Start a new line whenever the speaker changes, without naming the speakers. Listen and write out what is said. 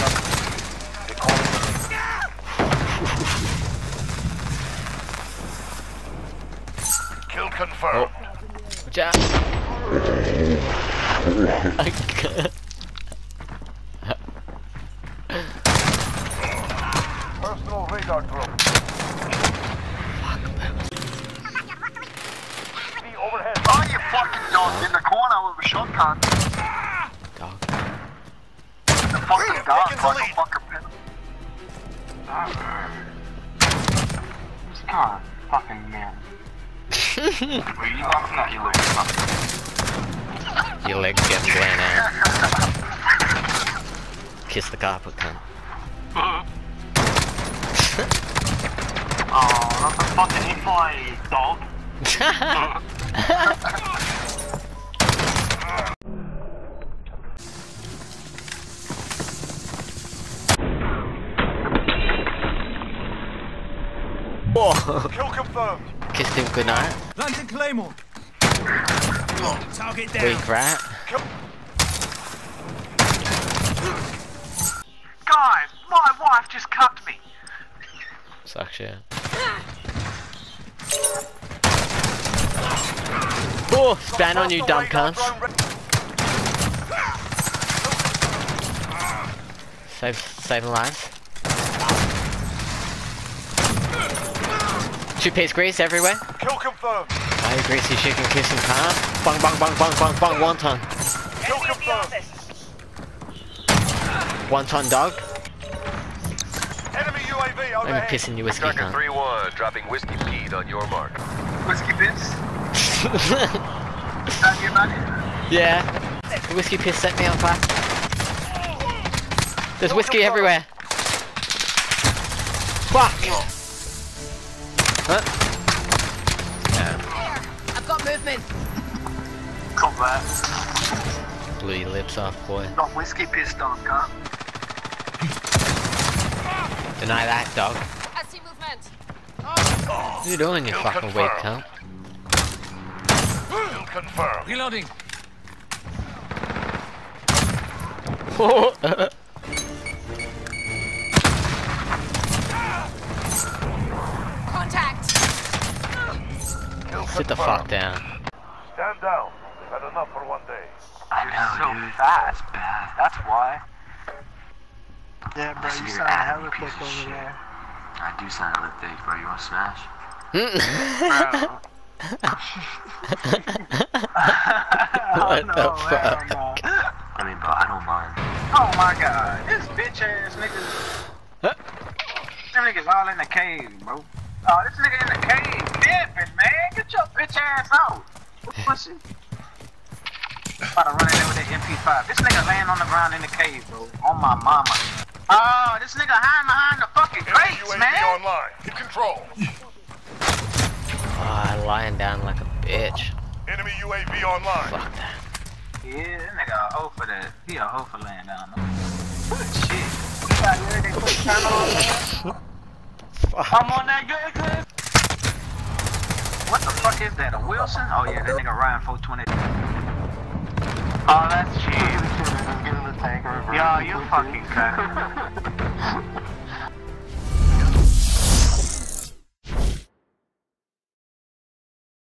Kill confirmed.
Watch out. I can't.
Personal radar drone. Overhead.
Oh, you fucking dog in the corner with a shotgun.
Dog.
The fucking dog, like a fucking pin. God, fucking man. Were you laughing at your legs?
Your legs get blown out. Kiss the carpet, cunt.
Oh, that's a fucking E-fly, dog.
Whoa.
Kill confirmed.
Kissed him goodnight.
Planting Claymore. Target down.
Weak rat.
Guys, my wife just cucked me.
Sucks, yeah. Oh, span on you, dumb cunts. Save lives. Two-piece grease everywhere.
Kill confirmed.
Oh, you greasy chicken kissing cunt. Bang, bang, bang, bang, bang, bang, wonton.
Kill confirmed.
Wonton dog.
Enemy UAV
I'm
overhead.
pissing you whiskey
Striker
cunt.
3-1, dropping whiskey feed on your mark.
Whiskey piss? Tell me about it.
Yeah. The whiskey piss set me on fire. There's whiskey everywhere. Fuck! Huh? Yeah.
I've got movement.
Got that.
Blew your lips off, boy.
Got whiskey pissed on, cunt.
Deny that, dog.
I see movement.
What are you doing, you fucking weak cunt?
Kill confirmed.
Reloading.
Contact.
Kill
Sit the
confirmed.
fuck down.
Stand down. We've had enough for one day.
I'm so fat. That's bad. That's why. Yeah, bro, you sound hella thick over there.
I do sound hella thick, bro. You wanna smash?
Bro.
What the fuck?
I mean, bro, I don't mind.
Oh my god, this bitch ass niggas. Them niggas all in the cave, bro. Oh, this nigga in the cave dipping, man. Get your bitch ass out. Pussy. About to run in there with that MP5. This nigga laying on the ground in the cave, bro. On my mama. Oh, this nigga hiding behind the fucking
Enemy
crates,
UAV
man.
online. In control.
Ah, lying down like a bitch.
Enemy UAV online.
Fuck that.
Yeah, that nigga a hoe for that. He a hoe for laying down. What shit? Got everything put channel on there. I'm on that good, good. What the fuck is that? A Wilson? Oh yeah, that nigga Ryan 420. Oh, that's cheap. Yo, you fucking cut.